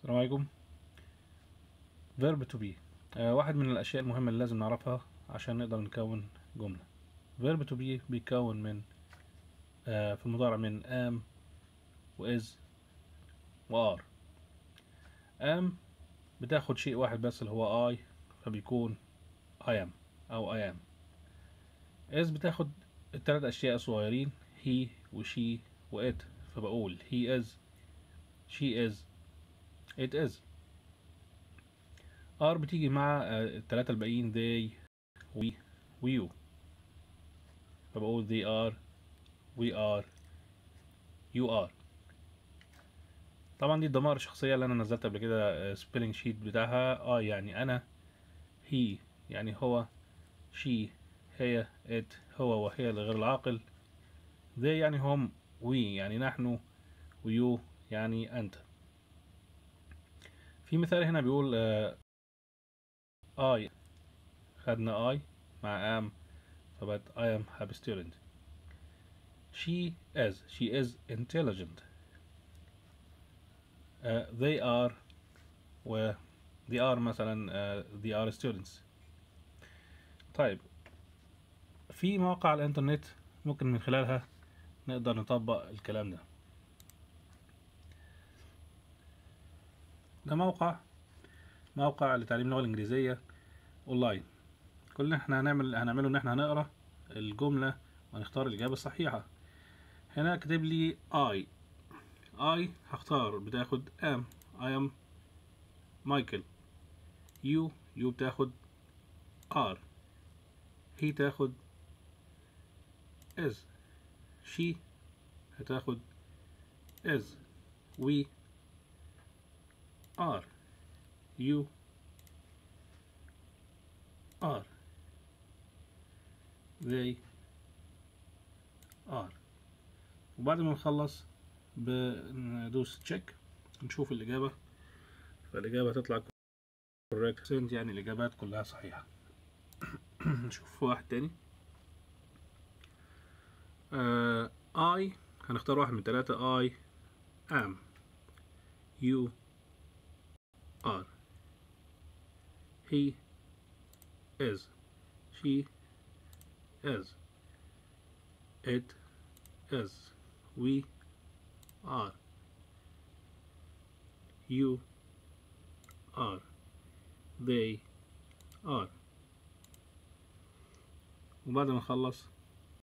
السلام عليكم. verb to be واحد من الأشياء المهمة اللي لازم نعرفها عشان نقدر نكون جملة. verb to be بيتكون من في المضارع من am و is و are. am بتاخد شيء واحد بس اللي هو I، فبيكون I am أو I am. is بتاخد التلات أشياء صغيرين he و she و it، فبقول he is، she is، it is. are بتيجي مع التلاتة الباقيين they، we و you، فبقول they are، we are، you are. طبعا دي الضمائر الشخصية اللي أنا نزلت قبل كده سبيلنج شيت بتاعها. يعني أنا، he يعني هو، she هي، it هو وهي لغير العاقل، they يعني هم، we يعني نحن، و you يعني أنت. في مثال هنا بيقول I، خدنا I مع am فبقت I am happy student. she is intelligent. they are و they are مثلا they are students. طيب، في مواقع على الانترنت ممكن من خلالها نقدر نطبق الكلام ده. ده موقع لتعليم اللغة الإنجليزية أونلاين. كل اللي احنا هنعمله إن احنا هنقرأ الجملة ونختار الإجابة الصحيحة. هنا كاتب لي I هختار بتاخد am، I am مايكل. you بتاخد are، he تاخد is، she هتاخد is، we are، you are، they are. وبعد ما نخلص بندوس تشيك نشوف الإجابة، فالإجابة تطلع correct يعني الإجابات كلها صحيحة. نشوف واحد تاني. I هنختار واحد من ثلاثة. I am، you are، he is، she is، it is، we are، you are، they are. وبعد ما نخلص